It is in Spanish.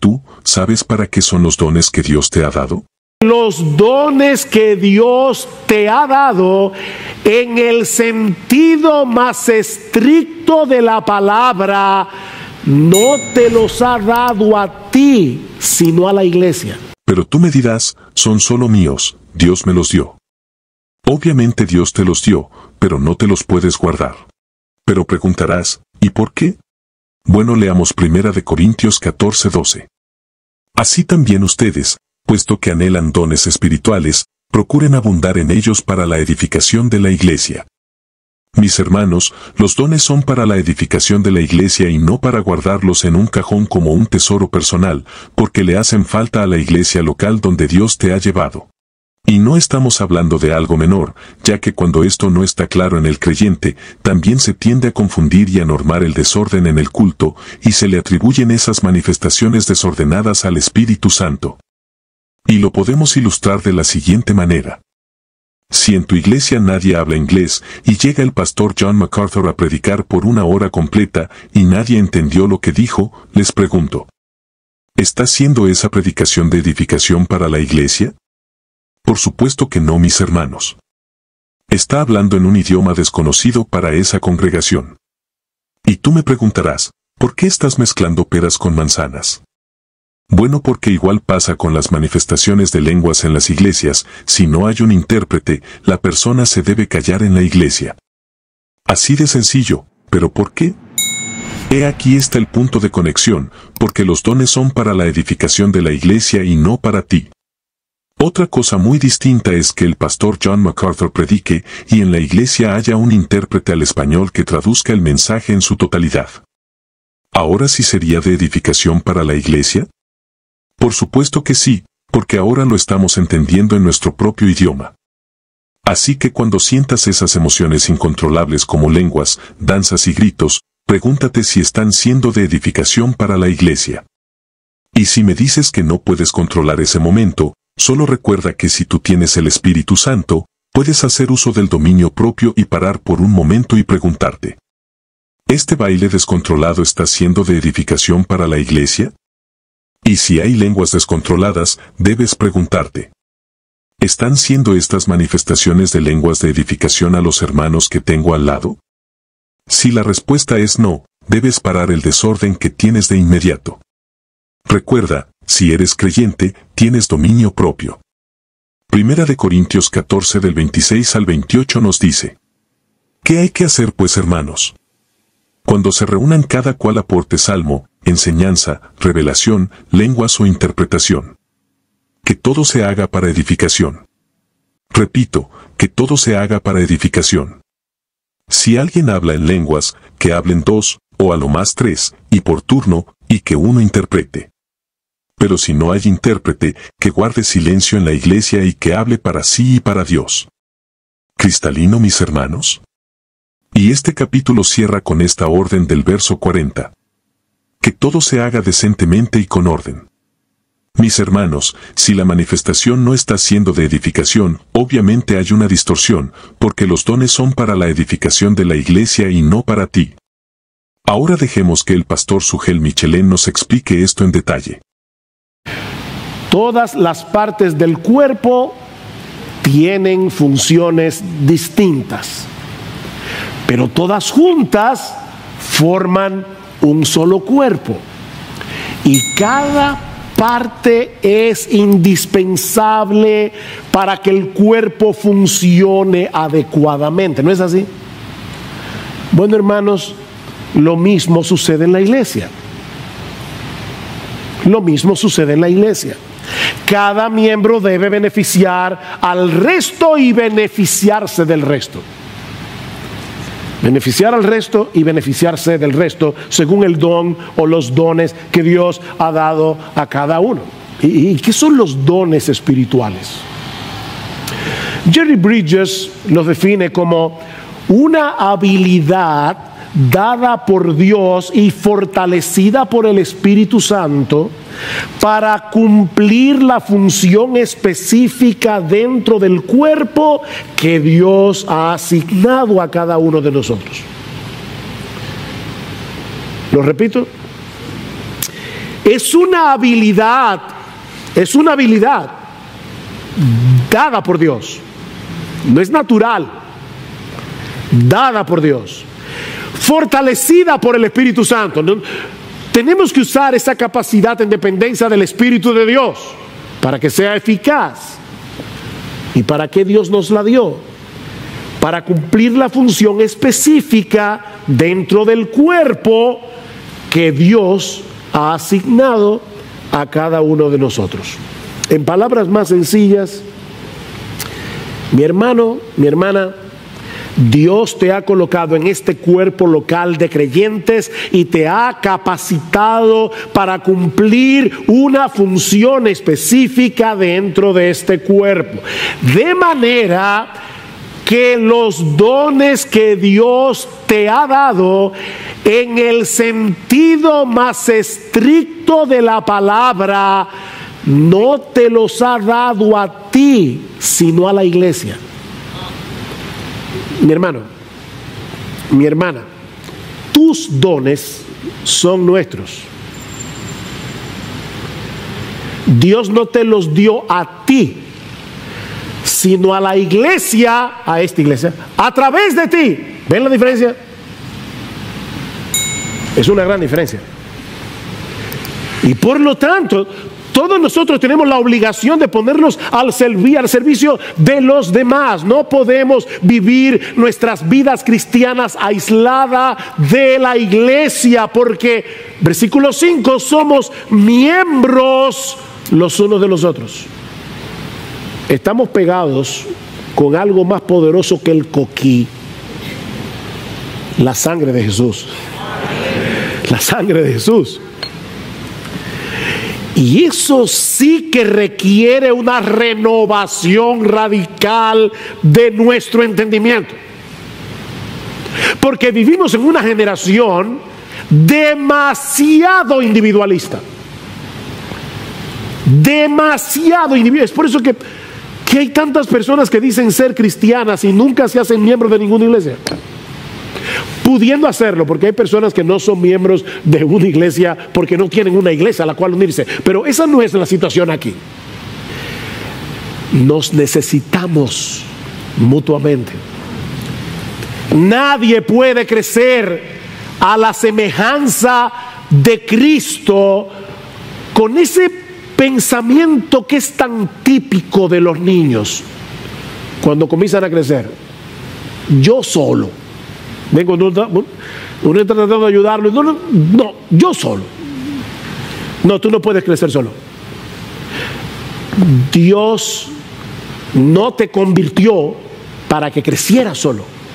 tú, ¿sabes para qué son los dones que Dios te ha dado? Los dones que Dios te ha dado, en el sentido más estricto de la palabra, no te los ha dado a ti, sino a la iglesia. Pero tú me dirás, son solo míos, Dios me los dio. Obviamente Dios te los dio, pero no te los puedes guardar. Pero preguntarás, ¿y por qué? Bueno, leamos 1 Corintios 14:12. Así también ustedes, puesto que anhelan dones espirituales, procuren abundar en ellos para la edificación de la iglesia. Mis hermanos, los dones son para la edificación de la iglesia y no para guardarlos en un cajón como un tesoro personal, porque le hacen falta a la iglesia local donde Dios te ha llevado. Y no estamos hablando de algo menor, ya que cuando esto no está claro en el creyente, también se tiende a confundir y a normar el desorden en el culto, y se le atribuyen esas manifestaciones desordenadas al Espíritu Santo. Y lo podemos ilustrar de la siguiente manera. Si en tu iglesia nadie habla inglés y llega el pastor John MacArthur a predicar por 1 hora completa y nadie entendió lo que dijo, les pregunto, ¿está siendo esa predicación de edificación para la iglesia? Por supuesto que no, mis hermanos. Está hablando en un idioma desconocido para esa congregación. Y tú me preguntarás, ¿por qué estás mezclando peras con manzanas? Bueno, porque igual pasa con las manifestaciones de lenguas en las iglesias, si no hay un intérprete, la persona se debe callar en la iglesia. Así de sencillo, ¿pero por qué? He aquí está el punto de conexión, porque los dones son para la edificación de la iglesia y no para ti. Otra cosa muy distinta es que el pastor John MacArthur predique y en la iglesia haya un intérprete al español que traduzca el mensaje en su totalidad. ¿Ahora sí sería de edificación para la iglesia? Por supuesto que sí, porque ahora lo estamos entendiendo en nuestro propio idioma. Así que cuando sientas esas emociones incontrolables como lenguas, danzas y gritos, pregúntate si están siendo de edificación para la iglesia. Y si me dices que no puedes controlar ese momento, solo recuerda que si tú tienes el Espíritu Santo, puedes hacer uso del dominio propio y parar por un momento y preguntarte, ¿este baile descontrolado está siendo de edificación para la iglesia? Y si hay lenguas descontroladas, debes preguntarte, ¿están siendo estas manifestaciones de lenguas de edificación a los hermanos que tengo al lado? Si la respuesta es no, debes parar el desorden que tienes de inmediato. Recuerda, si eres creyente, tienes dominio propio. 1 Corintios 14 del 26 al 28 nos dice, ¿qué hay que hacer pues, hermanos? Cuando se reúnan cada cual aporte salmo, enseñanza, revelación, lenguas o interpretación. Que todo se haga para edificación. Repito, que todo se haga para edificación. Si alguien habla en lenguas, que hablen 2, o a lo más 3, y por turno, y que uno interprete. Pero si no hay intérprete, que guarde silencio en la iglesia y que hable para sí y para Dios. ¿Cristalino, mis hermanos? Y este capítulo cierra con esta orden del verso 40. Que todo se haga decentemente y con orden. Mis hermanos, si la manifestación no está siendo de edificación, obviamente hay una distorsión, porque los dones son para la edificación de la iglesia y no para ti. Ahora dejemos que el pastor Sugel Michelén nos explique esto en detalle. Todas las partes del cuerpo tienen funciones distintas, pero todas juntas forman un solo cuerpo. Y cada parte es indispensable para que el cuerpo funcione adecuadamente. ¿No es así? Bueno, hermanos, lo mismo sucede en la iglesia. Lo mismo sucede en la iglesia. Cada miembro debe beneficiar al resto y beneficiarse del resto. Beneficiar al resto y beneficiarse del resto según el don o los dones que Dios ha dado a cada uno. ¿Y qué son los dones espirituales? Jerry Bridges los define como una habilidad dada por Dios y fortalecida por el Espíritu Santo para cumplir la función específica dentro del cuerpo que Dios ha asignado a cada uno de nosotros. Lo repito. es una habilidad dada por Dios. No es natural, dada por Dios, fortalecida por el Espíritu Santo. Tenemos que usar esa capacidad en dependencia del Espíritu de Dios para que sea eficaz. ¿Y para qué Dios nos la dio? Para cumplir la función específica dentro del cuerpo que Dios ha asignado a cada uno de nosotros. En palabras más sencillas, mi hermano, mi hermana, Dios te ha colocado en este cuerpo local de creyentes y te ha capacitado para cumplir una función específica dentro de este cuerpo. De manera que los dones que Dios te ha dado, en el sentido más estricto de la palabra, no te los ha dado a ti, sino a la iglesia. Mi hermano, mi hermana, tus dones son nuestros. Dios no te los dio a ti, sino a la iglesia, a esta iglesia, a través de ti. ¿Ven la diferencia? Es una gran diferencia. Y por lo tanto, todos nosotros tenemos la obligación de ponernos al servicio de los demás. No podemos vivir nuestras vidas cristianas aislada de la iglesia, porque, versículo 5, somos miembros los unos de los otros. Estamos pegados con algo más poderoso que el coquí: la sangre de Jesús. La sangre de Jesús. Y eso sí que requiere una renovación radical de nuestro entendimiento. Porque vivimos en una generación demasiado individualista. Demasiado individualista. Es por eso que hay tantas personas que dicen ser cristianas y nunca se hacen miembros de ninguna iglesia. Pudiendo hacerlo, porque hay personas que no son miembros de una iglesia porque no tienen una iglesia a la cual unirse. Pero esa no es la situación aquí. Nos necesitamos mutuamente. Nadie puede crecer a la semejanza de Cristo con ese pensamiento que es tan típico de los niños cuando comienzan a crecer. Yo solo. Vengo, uno está tratando de ayudarlo. No, yo solo. No, tú no puedes crecer solo. Dios no te convirtió para que crecieras solo.